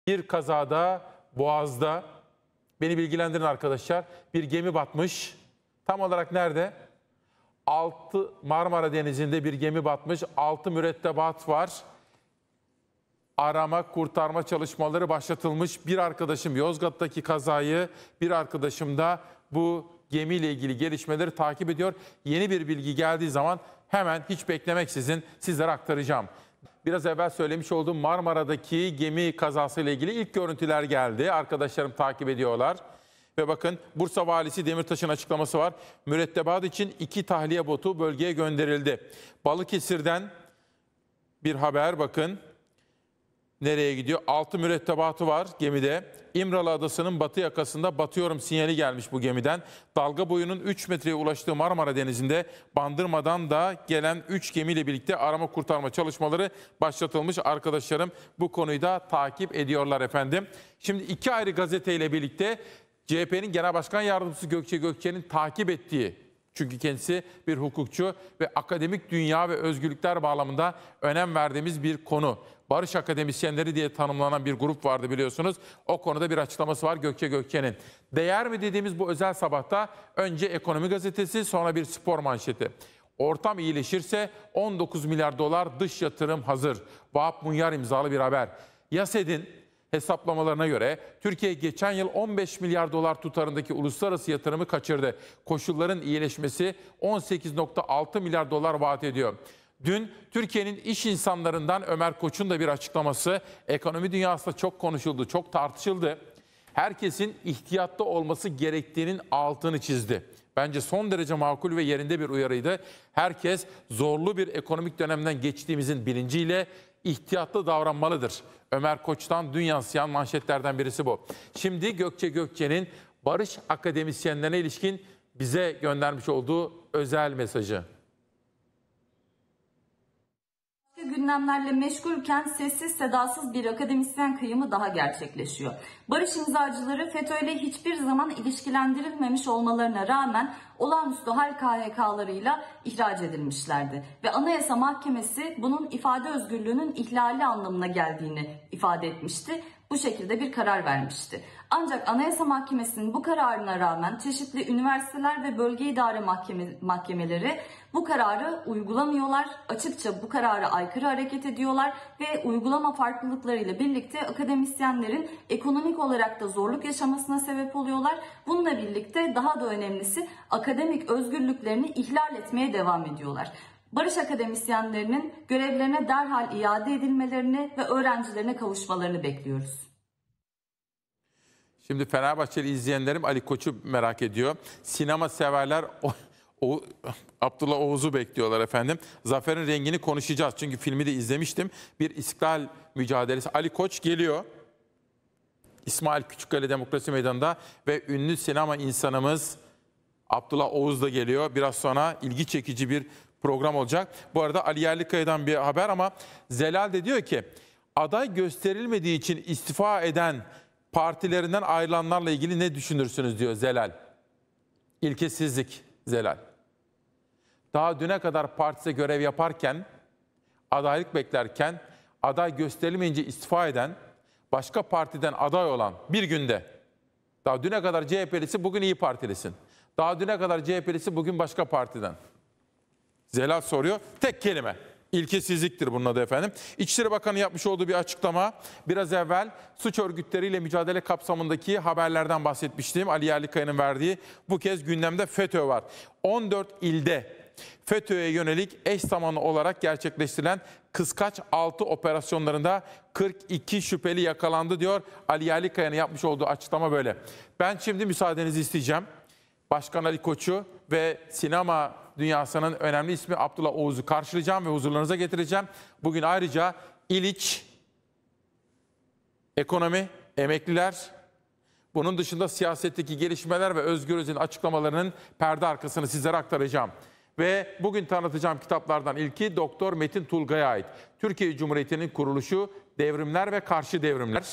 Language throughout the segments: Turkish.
Bir kazada Boğaz'da, beni bilgilendirin arkadaşlar, bir gemi batmış. Tam olarak nerede? Marmara Denizi'nde bir gemi batmış. 6 mürettebat var. Arama, kurtarma çalışmaları başlatılmış. Bir arkadaşım Yozgat'taki kazayı, bir arkadaşım da bu gemiyle ilgili gelişmeleri takip ediyor. Yeni bir bilgi geldiği zaman hemen hiç beklemeksizin sizlere aktaracağım. Biraz evvel söylemiş olduğum Marmara'daki gemi kazasıyla ilgili ilk görüntüler geldi. Arkadaşlarım takip ediyorlar. Ve bakın Bursa Valisi Demirtaş'ın açıklaması var. Mürettebat için 2 tahliye botu bölgeye gönderildi. Balıkesir'den bir haber bakın. Nereye gidiyor? 6 mürettebatı var gemide. İmralı Adası'nın batı yakasında batıyorum sinyali gelmiş bu gemiden. Dalga boyunun 3 metreye ulaştığı Marmara Denizi'nde Bandırma'dan da gelen 3 gemiyle birlikte arama kurtarma çalışmaları başlatılmış. Arkadaşlarım bu konuyu da takip ediyorlar efendim. Şimdi 2 ayrı gazeteyle birlikte CHP'nin Genel Başkan Yardımcısı Gökçe Gökçe'nin takip ettiği, çünkü kendisi bir hukukçu ve akademik dünya ve özgürlükler bağlamında önem verdiğimiz bir konu. Barış akademisyenleri diye tanımlanan bir grup vardı biliyorsunuz. O konuda bir açıklaması var Gökçe Gökçe'nin. Değer mi dediğimiz bu özel sabahta önce Ekonomi Gazetesi, sonra bir spor manşeti. Ortam iyileşirse 19 milyar dolar dış yatırım hazır. Vahap Munyar imzalı bir haber. YASED'in hesaplamalarına göre Türkiye geçen yıl 15 milyar dolar tutarındaki uluslararası yatırımı kaçırdı. Koşulların iyileşmesi 18,6 milyar dolar vaat ediyor. Dün Türkiye'nin iş insanlarından Ömer Koç'un da bir açıklaması ekonomi dünyasında çok konuşuldu, çok tartışıldı. Herkesin ihtiyatlı olması gerektiğinin altını çizdi. Bence son derece makul ve yerinde bir uyarıydı. Herkes zorlu bir ekonomik dönemden geçtiğimizin bilinciyle ihtiyatlı davranmalıdır. Ömer Koç'tan dün yansıyan manşetlerden birisi bu. Şimdi Gökçe Gökçe'nin barış akademisyenlerine ilişkin bize göndermiş olduğu özel mesajı. Gündemlerle meşgulken sessiz sedasız bir akademisyen kıyımı daha gerçekleşiyor. Barış imzacıları FETÖ'yle hiçbir zaman ilişkilendirilmemiş olmalarına rağmen olağanüstü hal KHK'larıyla ihraç edilmişlerdi. Ve Anayasa Mahkemesi bunun ifade özgürlüğünün ihlali anlamına geldiğini ifade etmişti. Bu şekilde bir karar vermişti. Ancak Anayasa Mahkemesi'nin bu kararına rağmen çeşitli üniversiteler ve bölge idare mahkemeleri bu kararı uygulamıyorlar. Açıkça bu karara aykırı hareket ediyorlar ve uygulama farklılıklarıyla birlikte akademisyenlerin ekonomik olarak da zorluk yaşamasına sebep oluyorlar. Bununla birlikte daha da önemlisi akademik özgürlüklerini ihlal etmeye devam ediyorlar. Barış akademisyenlerinin görevlerine derhal iade edilmelerini ve öğrencilerine kavuşmalarını bekliyoruz. Şimdi Fenerbahçeli izleyenlerim Ali Koç'u merak ediyor. Sinema severler Abdullah Oğuz'u bekliyorlar efendim. Zafer'in rengini konuşacağız. Çünkü filmi de izlemiştim. Bir istiklal mücadelesi. Ali Koç geliyor. İsmail Küçükkale Demokrasi Meydanı'nda ve ünlü sinema insanımız Abdullah Oğuz da geliyor. Biraz sonra ilgi çekici bir program olacak. Bu arada Ali Yerlikaya'dan bir haber ama Zelal de diyor ki aday gösterilmediği için istifa eden partilerinden ayrılanlarla ilgili ne düşünürsünüz diyor Zelal. İlkesizlik Zelal. Daha düne kadar partide görev yaparken, adaylık beklerken aday gösterilmeyince istifa eden, başka partiden aday olan bir günde, daha düne kadar CHP'lisi bugün İYİ Partilisin. Daha düne kadar CHP'lisi bugün başka partiden. Zelal soruyor. Tek kelime. İlkesizliktir bunun adı efendim. İçişleri Bakanı yapmış olduğu bir açıklama. Biraz evvel suç örgütleriyle mücadele kapsamındaki haberlerden bahsetmiştim. Ali Yerlikaya'nın verdiği. Bu kez gündemde FETÖ var. 14 ilde FETÖ'ye yönelik eş zamanlı olarak gerçekleştirilen Kıskaç 6 operasyonlarında 42 şüpheli yakalandı diyor. Ali Yerlikaya'nın yapmış olduğu açıklama böyle. Ben şimdi müsaadenizi isteyeceğim. Başkan Ali Koç'u ve sinema dünyasının önemli ismi Abdullah Oğuz'u karşılayacağım ve huzurlarınıza getireceğim. Bugün ayrıca İliç, ekonomi, emekliler, bunun dışında siyasetteki gelişmeler ve Özgür Özel'in açıklamalarının perde arkasını sizlere aktaracağım. Ve bugün tanıtacağım kitaplardan ilki Doktor Metin Tulgay'a ait. Türkiye Cumhuriyeti'nin kuruluşu, devrimler ve karşı devrimler.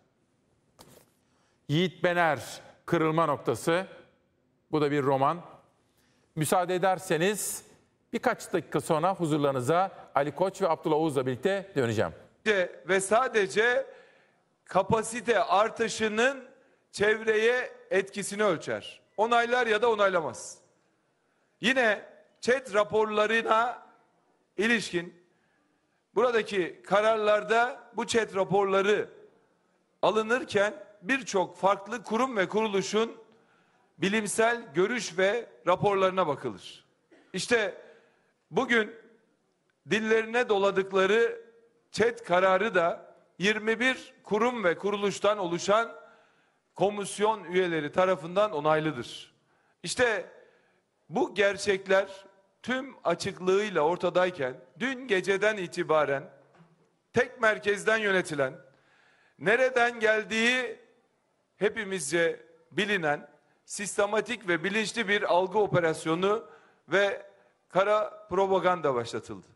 Yiğit Bener, kırılma noktası. Bu da bir roman. Müsaade ederseniz birkaç dakika sonra huzurlarınıza Ali Koç ve Abdullah Oğuz'la birlikte döneceğim. Ve sadece kapasite artışının çevreye etkisini ölçer. Onaylar ya da onaylamaz. Yine ÇED raporlarına ilişkin buradaki kararlarda bu ÇED raporları alınırken birçok farklı kurum ve kuruluşun bilimsel görüş ve raporlarına bakılır. İşte bugün dillerine doladıkları ÇED kararı da 21 kurum ve kuruluştan oluşan komisyon üyeleri tarafından onaylıdır. İşte bu gerçekler tüm açıklığıyla ortadayken dün geceden itibaren tek merkezden yönetilen, nereden geldiği hepimizce bilinen sistematik ve bilinçli bir algı operasyonu ve kara propaganda başlatıldı.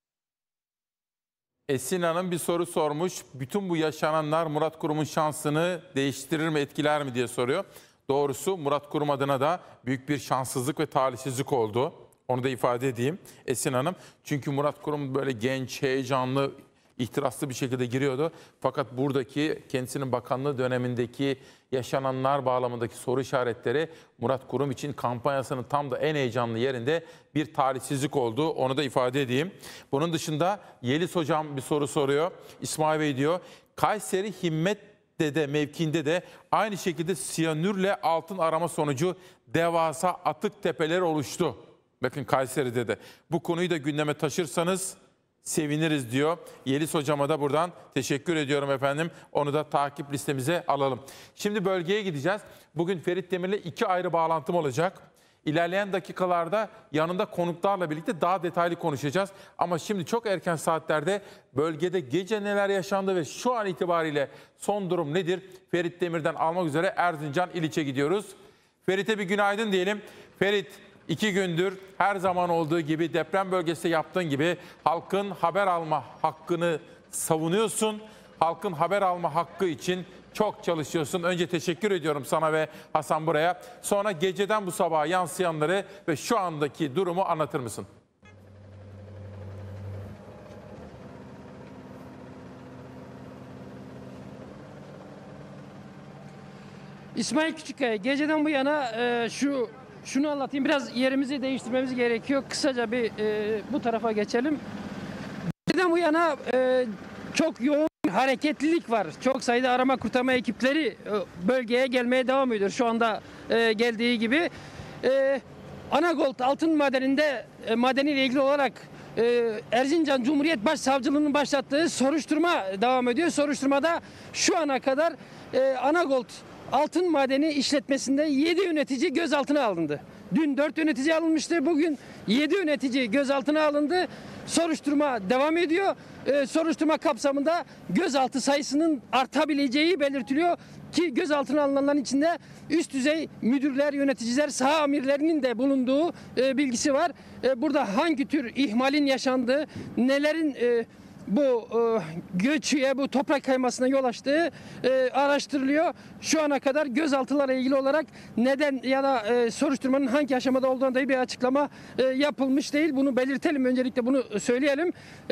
Esin Hanım bir soru sormuş. Bütün bu yaşananlar Murat Kurum'un şansını değiştirir mi, etkiler mi diye soruyor. Doğrusu Murat Kurum adına da büyük bir şanssızlık ve talihsizlik oldu. Onu da ifade edeyim Esin Hanım. Çünkü Murat Kurum böyle genç, heyecanlı, ihtiraslı bir şekilde giriyordu. Fakat buradaki kendisinin bakanlığı dönemindeki yaşananlar bağlamındaki soru işaretleri Murat Kurum için kampanyasının tam da en heyecanlı yerinde bir talihsizlik oldu. Onu da ifade edeyim. Bunun dışında Yeliz Hocam bir soru soruyor. İsmail Bey diyor, Kayseri Himmet'te mevkiinde de aynı şekilde siyanürle altın arama sonucu devasa atık tepeleri oluştu. Bakın Kayseri'de de. Bu konuyu da gündeme taşırsanız seviniriz diyor. Yeliz Hocama da buradan teşekkür ediyorum efendim. Onu da takip listemize alalım. Şimdi bölgeye gideceğiz. Bugün Ferit Demir'le 2 ayrı bağlantım olacak. İlerleyen dakikalarda yanında konuklarla birlikte daha detaylı konuşacağız. Ama şimdi çok erken saatlerde bölgede gece neler yaşandı ve şu an itibariyle son durum nedir? Ferit Demir'den almak üzere Erzincan İliç'e gidiyoruz. Ferit'e bir günaydın diyelim. Ferit, 2 gündür her zaman olduğu gibi deprem bölgesinde yaptığın gibi halkın haber alma hakkını savunuyorsun. Halkın haber alma hakkı için çok çalışıyorsun. Önce teşekkür ediyorum sana ve Hasan buraya. Sonra geceden bu sabaha yansıyanları ve şu andaki durumu anlatır mısın? İsmail Küçükkaya, geceden bu yana şunu anlatayım. Biraz yerimizi değiştirmemiz gerekiyor. Kısaca bir bu tarafa geçelim. Geceden bu yana çok yoğun hareketlilik var. Çok sayıda arama kurtarma ekipleri bölgeye gelmeye devam ediyor. Şu anda geldiği gibi. Anagold altın madeniyle ilgili olarak Erzincan Cumhuriyet Başsavcılığı'nın başlattığı soruşturma devam ediyor. Soruşturmada şu ana kadar Anagold altın madeni işletmesinde 7 yönetici gözaltına alındı. Dün 4 yönetici alınmıştı. Bugün 7 yönetici gözaltına alındı. Soruşturma devam ediyor. Soruşturma kapsamında gözaltı sayısının artabileceği belirtiliyor ki gözaltına alınanların içinde üst düzey müdürler, yöneticiler, saha amirlerinin de bulunduğu bilgisi var. Burada hangi tür ihmalin yaşandığı, nelerin bu göçüye, bu toprak kaymasına yol açtığı araştırılıyor. Şu ana kadar gözaltılarla ilgili olarak neden ya da soruşturmanın hangi aşamada olduğuna dair bir açıklama yapılmış değil. Bunu belirtelim, öncelikle bunu söyleyelim.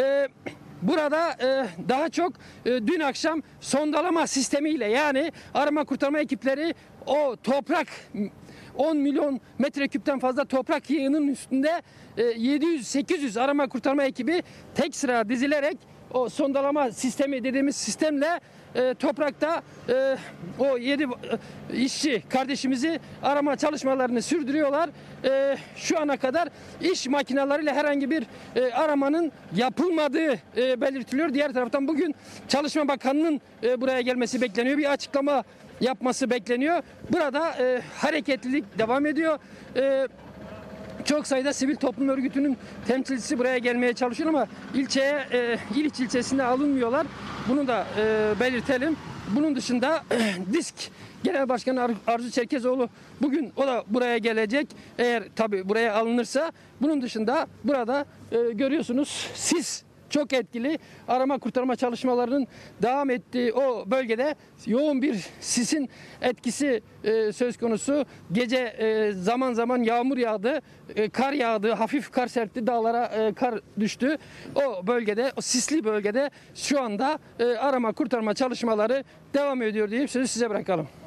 Burada daha çok dün akşam sondalama sistemiyle, yani arama kurtarma ekipleri o toprak 10 milyon metreküpten fazla toprak yığının üstünde 700-800 arama kurtarma ekibi tek sıra dizilerek o sondalama sistemi dediğimiz sistemle toprakta o 7 işçi kardeşimizi arama çalışmalarını sürdürüyorlar. Şu ana kadar iş makineleriyle herhangi bir aramanın yapılmadığı belirtiliyor. Diğer taraftan bugün Çalışma Bakanı'nın buraya gelmesi bekleniyor. Bir açıklama yapması bekleniyor. Burada hareketlilik devam ediyor. Çok sayıda sivil toplum örgütünün temsilcisi buraya gelmeye çalışıyor ama İliç ilçesinde alınmıyorlar. Bunu da belirtelim. Bunun dışında DİSK Genel Başkanı Arzu Çerkezoğlu bugün o da buraya gelecek. Eğer tabii buraya alınırsa. Bunun dışında burada görüyorsunuz sis çok etkili. Arama kurtarma çalışmalarının devam ettiği o bölgede yoğun bir sisin etkisi söz konusu. Gece zaman zaman yağmur yağdı, kar yağdı, hafif kar serpti, dağlara kar düştü. O bölgede, o sisli bölgede şu anda arama kurtarma çalışmaları devam ediyor deyip sözü size bırakalım.